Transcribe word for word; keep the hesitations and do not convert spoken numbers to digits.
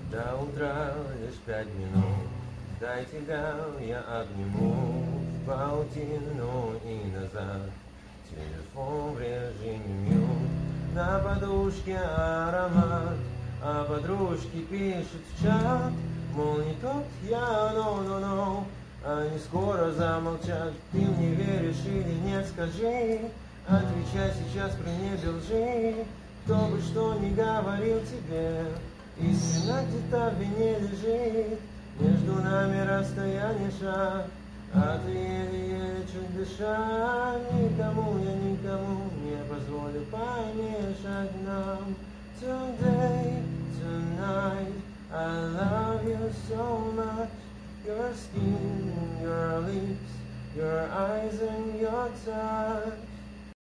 До утра лишь пять минут, дай тебя я обниму в паутину и назад. Телефон в режиме мьют, на подушке аромат, а подружки пишут в чат, мол, не тот я, но-но-но. Они скоро замолчат, ты мне веришь или нет, скажи. Отвечай сейчас при небе лжи, кто бы что ни говорил тебе. Истина где-то в вине лежит, между нами расстояние шаг, а ты еле-еле чуть дыша. Никому я никому не позволю помешать нам. Today, tonight, I love you so much. Your skin, your lips, your eyes and your touch.